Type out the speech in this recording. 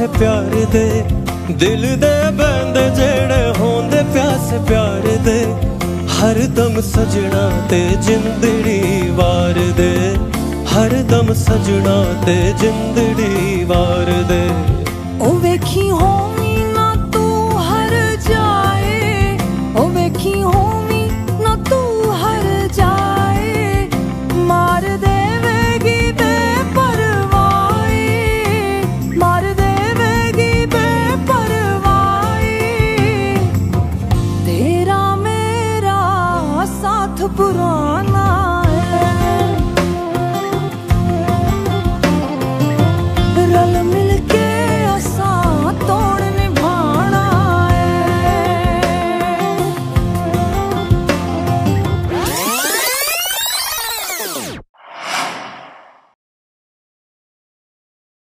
प्यार दे, दिल दे बंद जेड़े होंदे प्यासे प्यार दे, हर दम सजना ते जिंदड़ी वार दे, हर दम सजना ते जिंदड़ी वार